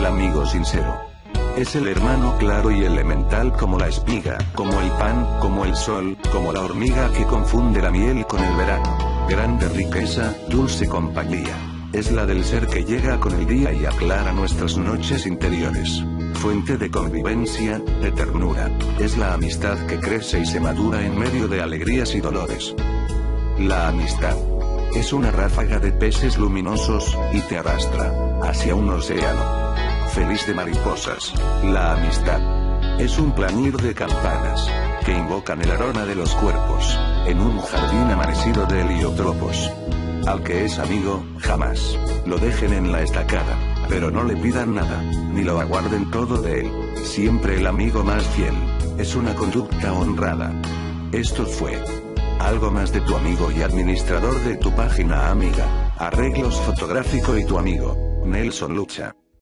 amigo sincero. Es el hermano claro y elemental como la espiga, como el pan, como el sol, como la hormiga que confunde la miel con el verano. Grande riqueza, dulce compañía. Es la del ser que llega con el día y aclara nuestras noches interiores. Fuente de convivencia, de ternura. Es la amistad que crece y se madura en medio de alegrías y dolores. La amistad es una ráfaga de peces luminosos, y te arrastra hacia un océano feliz de mariposas. La amistad es un planir de campanas que invocan el aroma de los cuerpos en un jardín amanecido de heliotropos. Al que es amigo, jamás lo dejen en la estacada, pero no le pidan nada, ni lo aguarden todo de él. Siempre el amigo más fiel es una conducta honrada. Esto fue algo más de tu amigo y administrador de tu página amiga, Arreglos Fotográfico y tu amigo, Nelson Lucha.